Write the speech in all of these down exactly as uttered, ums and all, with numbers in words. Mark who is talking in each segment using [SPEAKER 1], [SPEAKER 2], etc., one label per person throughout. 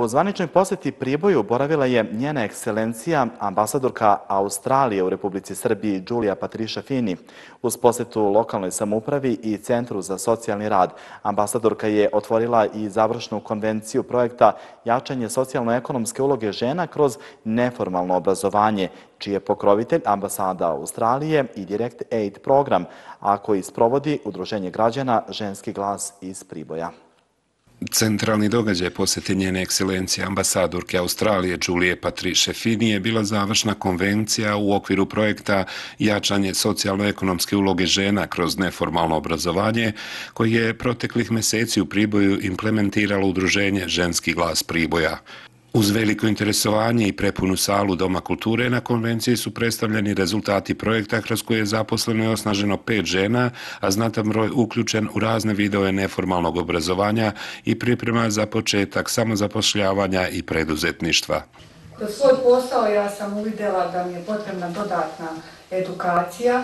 [SPEAKER 1] U zvaničnoj posjeti Priboju boravila je njena ekscelencija, ambasadorka Australije u Republici Srbiji, Đulija Patriša Fini. Uz posjetu lokalnoj samoupravi i Centru za socijalni rad, ambasadorka je otvorila i završnu konvenciju projekta Jačanje socijalno-ekonomske uloge žena kroz neformalno obrazovanje, čiji je pokrovitelj ambasada Australije i Direct Aid program, a koji sprovodi Udruženje građana Ženski glas iz Priboja.
[SPEAKER 2] Centralni događaj posjete njene ekscelencije ambasadorke Australije Đulije Patriše Fini je bila završna konvencija u okviru projekta Jačanje socijalno-ekonomske uloge žena kroz neformalno obrazovanje, koji je proteklih mjeseci u Priboju implementiralo Udruženje Ženski glas Priboja. Uz veliko interesovanje i prepunu salu Doma kulture na konvenciji su predstavljeni rezultati projekta kroz koje je zaposleno i osnaženo pet žena, a znatan broj uključen u razne vidove neformalnog obrazovanja i priprema za početak samozapošljavanja i preduzetništva.
[SPEAKER 3] Kroz svoj posao ja sam uvidjela da mi je potrebna dodatna edukacija,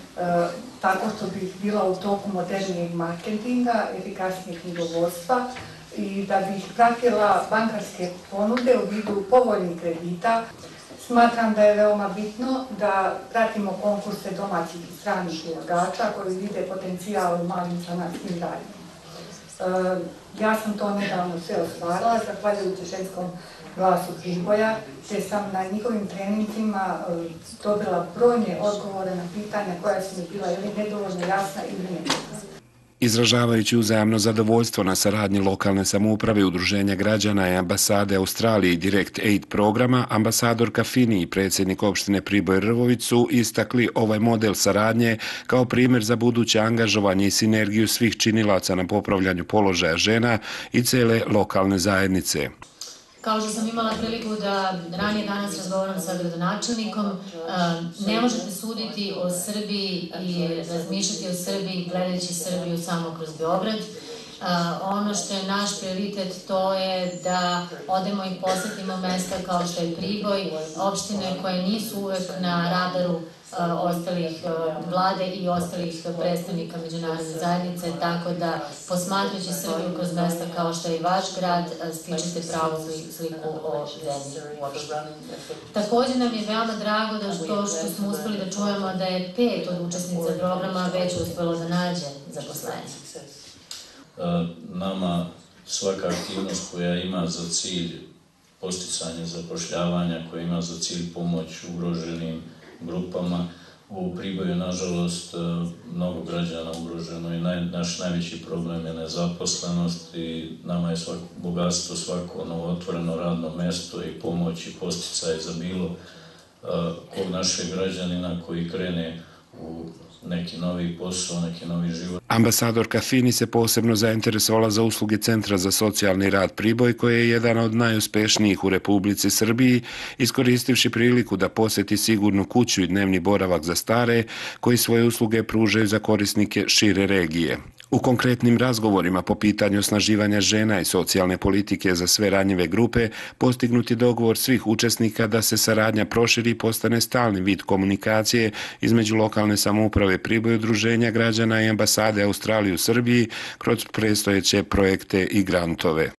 [SPEAKER 3] tako što bih bila u toku modernijeg marketinga, efikasnijeg knjigovodstva, i da bih pratila bankarske ponude u vidu povoljnih kredita. Smatram da je veoma bitno da pratimo konkurse domaćih i stranih ulagača koji vide potencijal u malim sanatskim radnjama. Ja sam to nedavno sve ostvarila, zahvaljujući Ženskom glasu Priboja, te sam na njihovim treninzima dobila brojne odgovore na pitanja koja su mi bila ili nedovoljno jasna ili nepotrebna.
[SPEAKER 2] Izražavajući uzajamno zadovoljstvo na saradnji lokalne samouprave, Udruženja građana i ambasade Australije i Direct Aid programa, ambasadorka Fini i predsjednik opštine Priboj Rvović su istakli ovaj model saradnje kao primjer za buduće angažovanje i sinergiju svih činilaca na popravljanju položaja žena i cele lokalne zajednice.
[SPEAKER 4] Kao što sam imala priliku da ranije danas razgovaram sa gradonačelnikom, ne možete suditi o Srbiji i razmišljati o Srbiji gledajući Srbiju samo kroz Beograd. Ono što je naš prioritet to je da odemo i posjetimo mesta kao što je Priboj, opštine koje nisu uvek na radaru ostalih vlade i ostalih predstavnika međunarodne zajednice, tako da posmatrajući Srbiju kroz mesta kao što je i vaš grad, stičete pravu sliku o zemlji uopšte. Također nam je veoma drago da to što smo uspeli da čujemo da je pet od učesnica programa već uspelo da nađe zaposlenje.
[SPEAKER 5] Nama svaka aktivnost koja ima za cilj posticanje zapošljavanja, koja ima za cilj pomoć ugroženim grupama, u Priboju, nažalost, mnogo građana ugroženo i naš najveći problem je nezaposlenost i nama je svako bogatstvo, svako novootvoreno radno mesto i pomoć i posticaj za bilo kog našeg građanina koji krene u neki novi posao, neki novi život.
[SPEAKER 2] Ambasadorka Fini se posebno zainteresovala za usluge Centra za socijalni rad Priboj, koji je jedan od najuspješnijih u Republici Srbiji, iskoristivši priliku da posjeti sigurnu kuću i dnevni boravak za stare, koji svoje usluge pružaju za korisnike šire regije. U konkretnim razgovorima po pitanju osnaživanja žena i socijalne politike za sve ranjive grupe postignut je dogovor svih učesnika da se saradnja proširi i postane stalni vid komunikacije između lokalne samouprave Priboj, Udruženja građana i ambasade Australije u Srbiji kroz predstojeće projekte i grantove.